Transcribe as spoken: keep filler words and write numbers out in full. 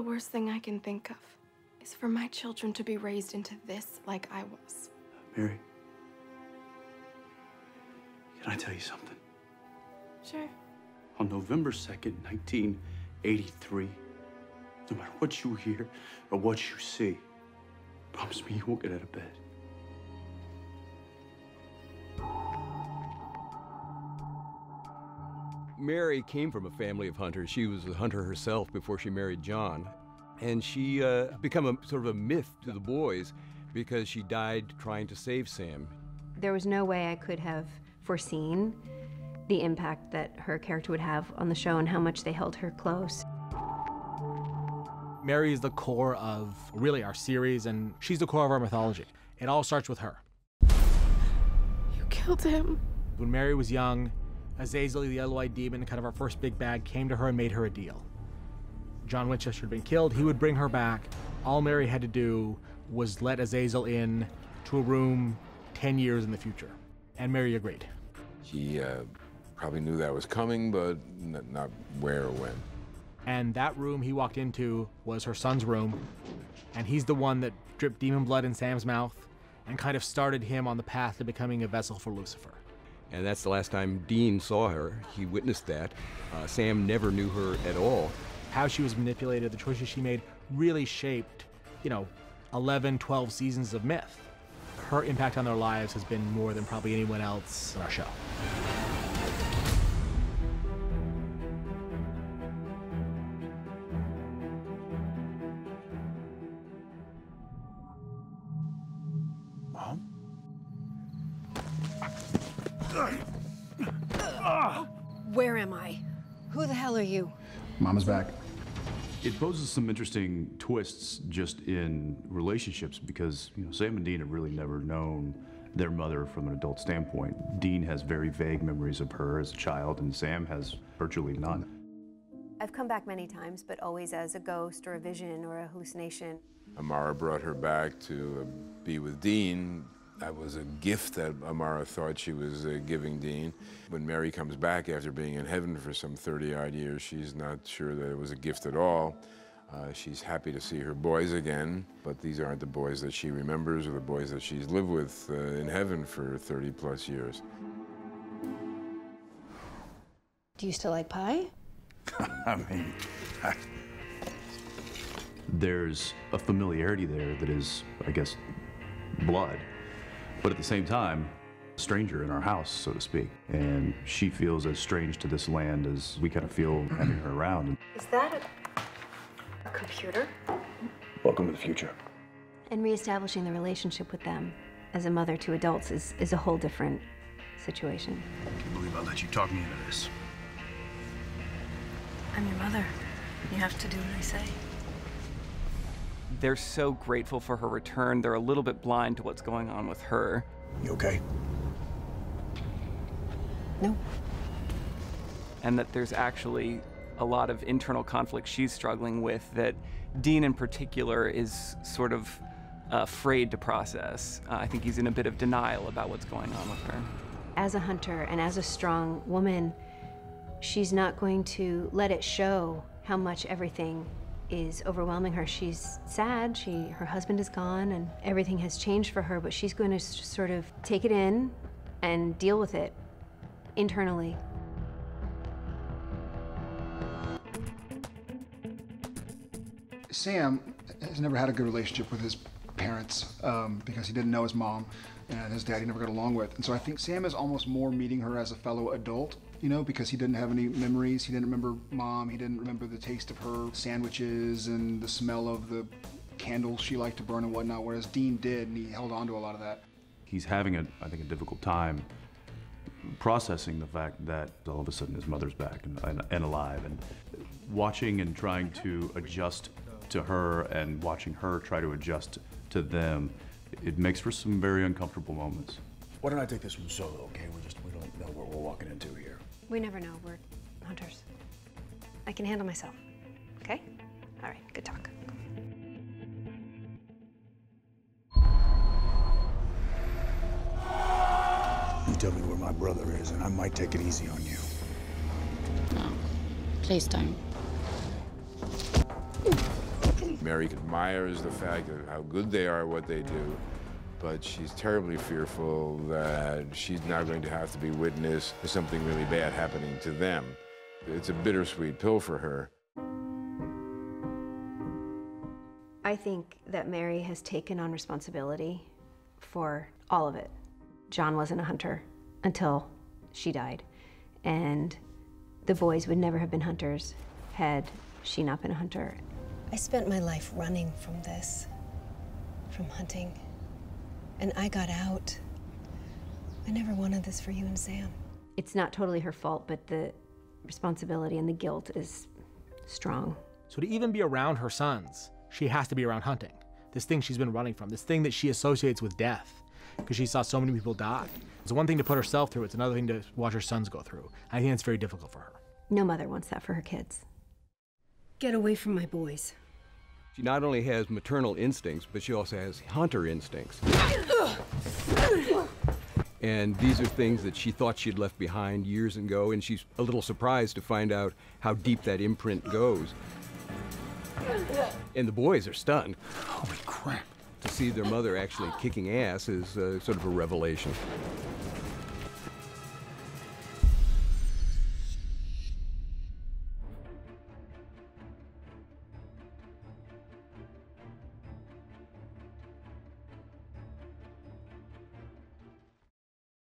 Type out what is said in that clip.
worst thing I can think of is for my children to be raised into this like I was. Mary, can I tell you something? Sure. On November second, nineteen eighty-three, no matter what you hear or what you see, promise me you won't get out of bed. Mary came from a family of hunters. She was a hunter herself before she married John. And she uh, became a sort of a myth to the boys because she died trying to save Sam. There was no way I could have foreseen the impact that her character would have on the show and how much they held her close. Mary is the core of really our series, and she's the core of our mythology. It all starts with her. You killed him. When Mary was young, Azazel, the yellow-eyed demon, kind of our first big bad, came to her and made her a deal. John Winchester had been killed. He would bring her back. All Mary had to do was let Azazel in to a room ten years in the future. And Mary agreed. He uh, probably knew that was coming, but n not where or when. And that room he walked into was her son's room. And he's the one that dripped demon blood in Sam's mouth and kind of started him on the path to becoming a vessel for Lucifer. And that's the last time Dean saw her. He witnessed that. Uh, Sam never knew her at all. How she was manipulated, the choices she made, really shaped, you know, eleven, twelve seasons of myth. Her impact on their lives has been more than probably anyone else on our show. Mom? Where am I? Who the hell are you? Mama's back. It poses some interesting twists just in relationships because, you know, Sam and Dean have really never known their mother from an adult standpoint. Dean has very vague memories of her as a child, and Sam has virtually none. I've come back many times, but always as a ghost or a vision or a hallucination. Amara brought her back to uh, be with Dean. That was a gift that Amara thought she was uh, giving Dean. When Mary comes back after being in heaven for some thirty odd years, she's not sure that it was a gift at all. Uh, she's happy to see her boys again, but these aren't the boys that she remembers or the boys that she's lived with uh, in heaven for thirty plus years. Do you still like pie? I mean, I... there's a familiarity there that is, I guess, blood. But at the same time, a stranger in our house, so to speak. And she feels as strange to this land as we kind of feel having her around. Is that a, a computer? Welcome to the future. And reestablishing the relationship with them as a mother to adults is, is a whole different situation. I can't believe I let you talk me into this. I'm your mother. You have to do what I say. They're so grateful for her return. They're a little bit blind to what's going on with her. You okay? No. And that there's actually a lot of internal conflict she's struggling with that Dean in particular is sort of afraid to process. Uh, I think he's in a bit of denial about what's going on with her. As a hunter and as a strong woman, she's not going to let it show how much everything is overwhelming her. She's sad, she, her husband is gone and everything has changed for her, but she's going to sort of take it in and deal with it internally. Sam has never had a good relationship with his parents um, because he didn't know his mom and his dad he never got along with. And so I think Sam is almost more meeting her as a fellow adult, you know, because he didn't have any memories. He didn't remember mom. He didn't remember the taste of her sandwiches and the smell of the candles she liked to burn and whatnot, whereas Dean did, and he held on to a lot of that. He's having, a, I think, a difficult time processing the fact that all of a sudden his mother's back and, and, and alive, and watching and trying to adjust to her and watching her try to adjust to them. It makes for some very uncomfortable moments. Why don't I take this one solo, okay? We're just, we don't know what we're walking into here. We never know, we're hunters. I can handle myself, okay? All right, good talk. You tell me where my brother is and I might take it easy on you. No, please don't. Mary admires the fact of how good they are at what they do, but she's terribly fearful that she's now going to have to be witness to something really bad happening to them. It's a bittersweet pill for her. I think that Mary has taken on responsibility for all of it. John wasn't a hunter until she died, and the boys would never have been hunters had she not been a hunter. I spent my life running from this, from hunting, and I got out. I never wanted this for you and Sam. It's not totally her fault, but the responsibility and the guilt is strong. So to even be around her sons, she has to be around hunting. This thing she's been running from, this thing that she associates with death, because she saw so many people die. It's one thing to put herself through, it's another thing to watch her sons go through. I think it's very difficult for her. No mother wants that for her kids. Get away from my boys. She not only has maternal instincts, but she also has hunter instincts. And these are things that she thought she'd left behind years ago, and she's a little surprised to find out how deep that imprint goes. And the boys are stunned. Holy crap. To see their mother actually kicking ass is uh, sort of a revelation.